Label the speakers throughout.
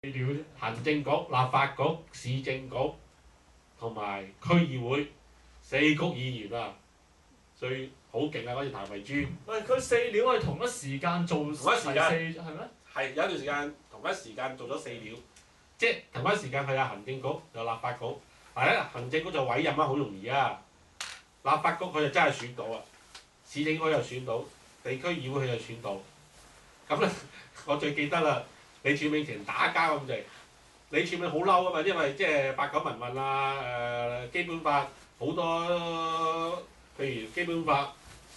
Speaker 1: 料啫。
Speaker 2: 行政局、立法局、市政局同埋區議會4局議員啊，最好勁啊！嗰次譚慧珠
Speaker 1: 喂，佢四料係同一時間做
Speaker 2: 同一時間
Speaker 1: 係咩？
Speaker 2: 係有一段時間同一時間做咗4料，即係同一時間係有行政局有立法局，但係咧行政局就委任啊，好容易啊。立法局佢就真係選到啊，市政局又選到，地區議會佢又選到。咁咧，我最記得啦，李柱銘成打交咁滯。李柱銘好嬲啊嘛，因為即係八九民運啊，基本法好多，譬如基本法，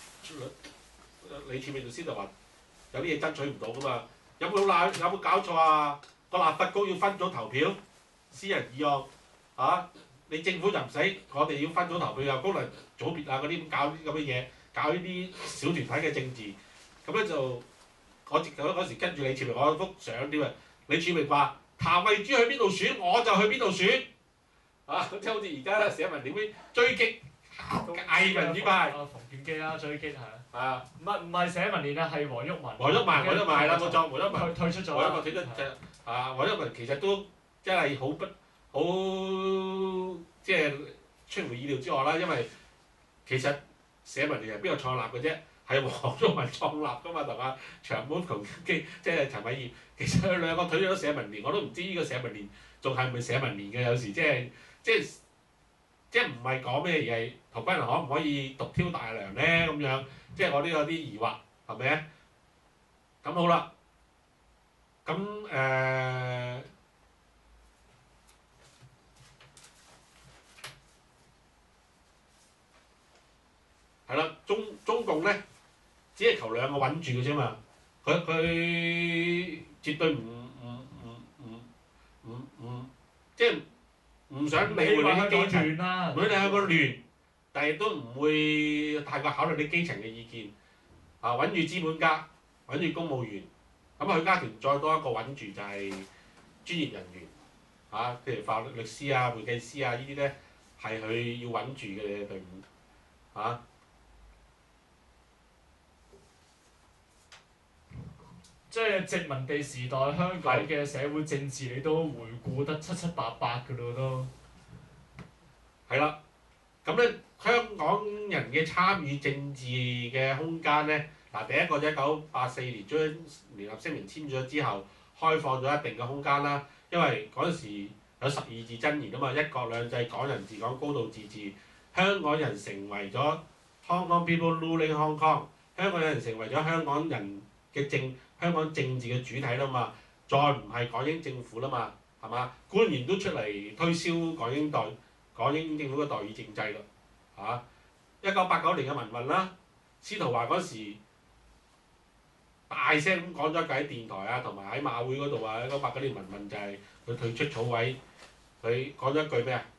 Speaker 2: 李柱銘就先就話有啲嘢爭取唔到噶嘛。有冇搞錯啊？個立法局要分組投票，私人議案啊！你政府就唔使，我哋要分組投票，又功能組別啊嗰啲咁搞啲咁嘅嘢，搞呢啲小團體嘅政治，咁咧就我嗰時跟住李柱銘，我幅相添啊！李柱銘話：譚慧珠去邊度選，我就去邊度選啊！即係好似而家寫文點啲追擊偽民主派。
Speaker 1: 馮檢基啦，追擊係啊。
Speaker 2: 啊！
Speaker 1: 唔係社民連啊，係黃毓民。
Speaker 2: 黃毓民係啦，冇錯，黃毓民
Speaker 1: 退出咗。
Speaker 2: 黃毓民退出啊！黃毓民其實都真係好即係出乎意料之外啦，因為其實社民連係邊個創立嘅啫？係黃毓民創立噶嘛，同阿長毛馮檢基即係陳偉業。其實佢兩個退咗社民連，我都唔知呢個社民連仲係咪社民連嘅。有時即係唔係講咩，而係陶君行可唔可以獨挑大梁咧？咁樣即係我都有啲疑惑，係咪啊？咁好啦，咁係啦，中共咧只係求兩個穩住嘅啫嘛，佢絕對即係唔想理會你啲基層，唔想你香港亂，但係亦都唔會太過考慮啲基層嘅意見。啊，穩住資本家，穩住公務員，咁佢家團再多一個穩住就係專業人員，啊，譬如法律師啊、會計師啊呢啲咧，係佢要穩住嘅隊伍，啊。
Speaker 1: 即係殖民地時代香港嘅社會政治，你都回顧得七七八八㗎咯都。
Speaker 2: 係啦，咁咧香港人嘅參與政治嘅空間咧，嗱第一個1984年將聯合聲明簽咗之後，開放咗一定嘅空間啦。因為嗰陣時有12字真言啊嘛，一國兩制、港人治港、高度自治，香港人成為咗 Hong Kong people ruling Hong Kong， 香港人成為咗香港人嘅香港政治嘅主體啦嘛，再唔係港英政府啦嘛，係嘛？官員都出嚟推銷港英政府嘅代議政制啦，嚇！1989年嘅民運啦，司徒華嗰時大聲咁講咗一句喺電台啊，同埋喺馬會嗰度啊，1989年民運就係佢退出草委，佢講咗一句咩啊？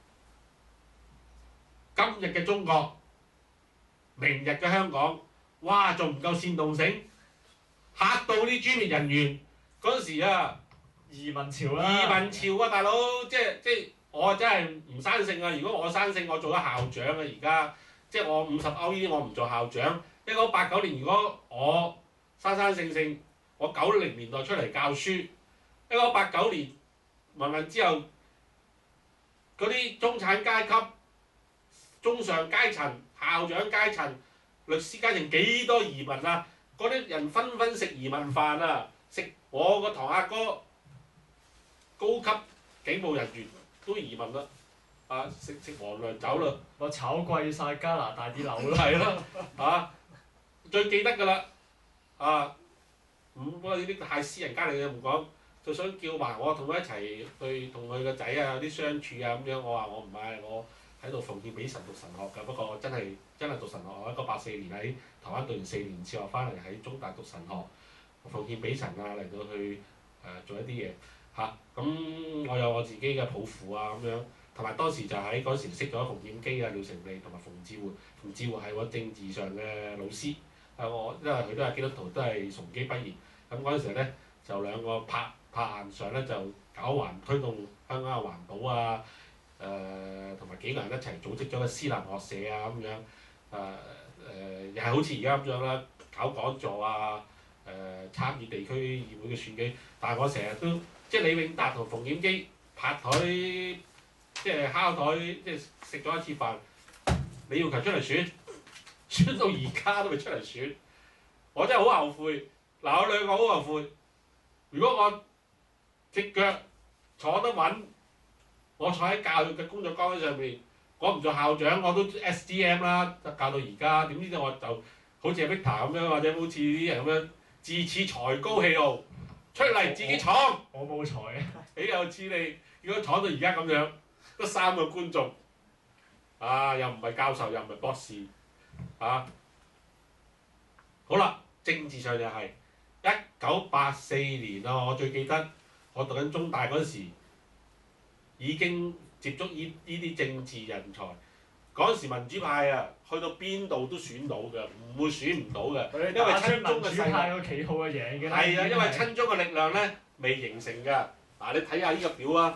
Speaker 2: 今日嘅中國，明日嘅香港，哇！仲唔夠煽動性？嚇到啲專業人員嗰陣時啊！
Speaker 1: 移民潮啦！
Speaker 2: 移民潮啊，大佬！即係我真係唔生性啊！如果我生性，我做咗校長啊！而家即係我50歐呢啲，我唔做校長。1989年如果我生性，我90年代出嚟教書。1989年民運之後，嗰啲中產階級、中上階層、校長階層、律師階層幾多移民啊！嗰啲人紛紛食移民飯啊！食我個堂阿哥，高級警務人員都移民啦，啊食皇糧酒啦，
Speaker 1: 我炒貴晒加拿大啲樓啦。
Speaker 2: 係咯，啊最記得㗎啦，啊不過呢啲太私人家庭嘅唔講，就想叫埋我同佢一齊去同佢個仔啊有啲相處啊咁樣，我話我唔係，我喺度奉獻俾神讀神學㗎，不過我真係讀神學，我1984年喺台灣讀完4年之後翻嚟喺中大讀神學，奉獻俾神啊嚟到去做一啲嘢。嚇咁我有我自己嘅抱負啊咁樣，同埋當時就喺嗰時識咗馮檢基啊、廖成利同埋馮智活。馮智活係我政治上嘅老師，我因為佢都係基督徒，都係崇基畢業。咁嗰陣時咧就兩個拍硬上咧就推動香港嘅環保啊，同埋幾個人一齊組織咗個思南學社啊咁樣，又係好似而家咁樣啦，搞講座啊，參與地區議會嘅選舉，但係我成日都即係李永達同馮檢基拍台，即係敲台，即係食咗一次飯，李耀強出嚟選到而家都未出嚟選，我真係好後悔。嗱，我兩個好後悔。如果我隻腳坐得穩，我坐喺教育嘅工作崗位上面，我唔做校長，我都 SDM 啦，教到而家。點知我就好似阿 Victor 咁樣，或者好似啲人咁樣，自恃才高氣傲，出嚟自己闖。
Speaker 1: 我冇才啊！
Speaker 2: 豈有此理！如果闖到而家咁樣，得3個觀眾，又唔係教授，又唔係博士，好啦，政治上就係1984年啊！我最記得我讀緊中大嗰陣時，已經接觸呢啲政治人才。嗰陣時民主派啊，去到邊度都選到嘅，唔會選唔到嘅，因為親中嘅勢力。
Speaker 1: 派個旗號嘅贏嘅。
Speaker 2: 係啊，因為親中嘅力量咧未形成㗎。嗱，你睇下呢個表啊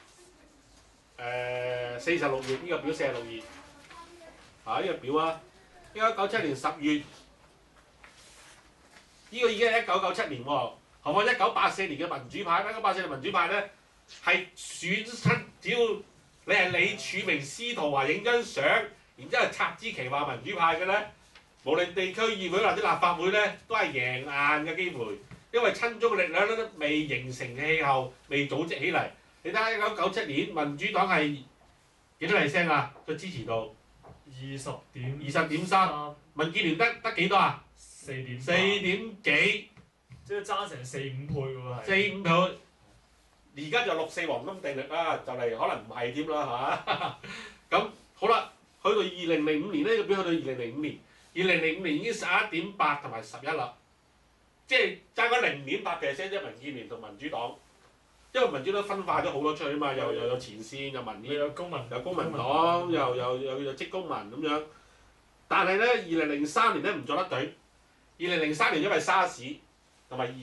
Speaker 2: ，46頁呢個表46頁，呢個表啊，1997年10月，呢個已經係1997年喎。何況1984年嘅民主派，1984年民主派咧係選出，只要你係李柱銘、司徒華影張相，然之後插支旗話民主派嘅咧，無論地區議會或者立法會咧，都係贏硬嘅機會。因為親中嘅力量咧都未形成嘅氣候，未組織起嚟。你睇下1997年民主黨係幾多%啊？個支持度20.3%，民建聯得幾多啊？4點幾，
Speaker 1: 即係爭成4-5倍喎，係。
Speaker 2: 4-5倍。而家就6-4黃金定律啦，就嚟可能唔係添啦嚇。咁好啦，去到2005年呢個表去到2005年，2005年已經11.8同埋11啦。即係爭咗0.8%啫，民建聯同民主黨，因為民主黨分化咗好多出去啊嘛，又有前線，有民協，
Speaker 1: 有公民
Speaker 2: 黨，又職工盟咁樣。但係咧，2003年咧唔做得對，2003年因為沙士同埋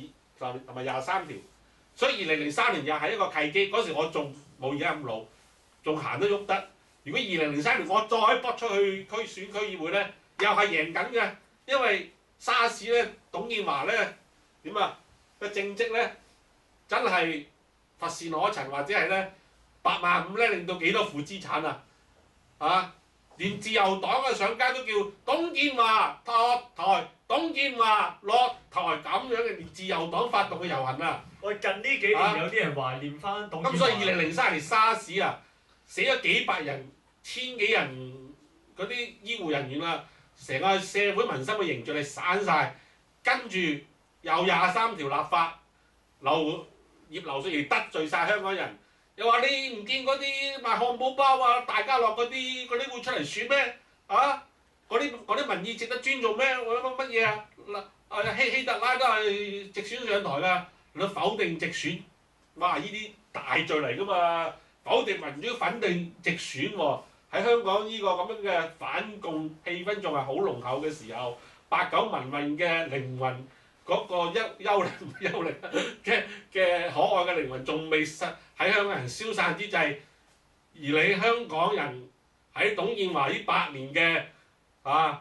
Speaker 2: 23條，所以2003年又係一個契機。嗰時我仲冇而家咁老，仲行得喐得。如果2003年我再搏出去選區議會咧，又係贏緊嘅，因為沙士咧，董建華咧點啊？個政績咧真係乏善可陳，或者係咧85000咧令到幾多負資產啊？連自由黨啊上街都叫董建華落台，董建華落台咁樣嘅，連自由黨發動嘅遊行啊！
Speaker 1: 喂，近呢幾年有啲人懷念翻董建華。
Speaker 2: 咁所以2003年沙士啊，死咗幾百人、千幾人嗰啲醫護人員啊。成個社會民心嘅凝聚力散晒，跟住又23條立法，葉劉淑儀得罪晒香港人，又話你唔見嗰啲賣漢堡包啊、大家樂嗰啲會出嚟選咩？嗰啲民意值得尊重咩？乜嘢啊？希特拉都係直選上台㗎，你否定直選，哇！呢啲大罪嚟㗎嘛，否定民主、否定直選喎。喺香港呢個咁樣嘅反共氣氛仲係好濃厚嘅時候，89民運嘅靈魂嗰個幽靈嘅可愛嘅靈魂仲未喺香港人消散之際，而你香港人喺董建華呢8年嘅8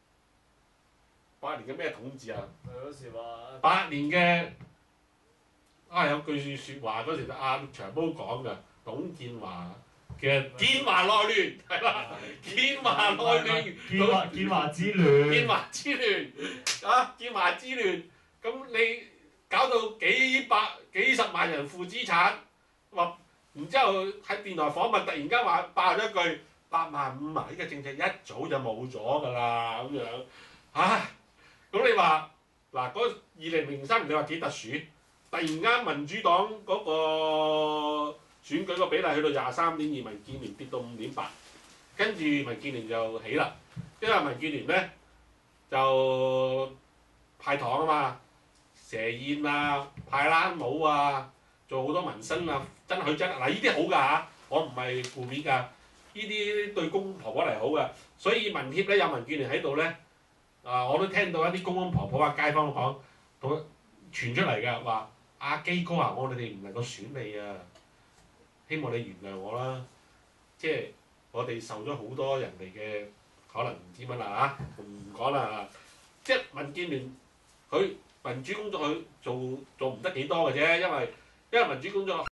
Speaker 2: 年嘅咩統治啊？
Speaker 1: 嗰時話
Speaker 2: 8年嘅有句説話嗰時阿長毛講㗎，董建華嘅建華內亂係啦，建華內亂，
Speaker 1: 建華之亂，
Speaker 2: 建華之亂，咁你搞到幾十萬人負資產，然之後喺電台訪問突然間話爆咗一句85000啊！呢個政策一早就冇咗㗎啦咁樣，咁你話嗱嗰2003年你話幾特殊？突然間民主黨嗰個選舉個比例去到23.2，民建聯跌到5.8，跟住民建聯就起啦，因為民建聯咧就派糖啊嘛，蛇宴啊、派冷帽啊，做好多民生啊，真嗱呢啲好㗎嚇，我唔係負面㗎，呢啲對公公婆婆嚟好㗎，所以民協咧有民建聯喺度咧，我都聽到一啲公公婆婆啊、街坊講，同傳出嚟㗎話。阿基哥啊，我哋唔能夠選你啊，希望你原諒我啦。即係我哋受咗好多人哋嘅可能唔知乜啦嚇，唔講啦嚇。即係民建聯佢民主工作佢做唔得幾多嘅啫，因為因為民主工作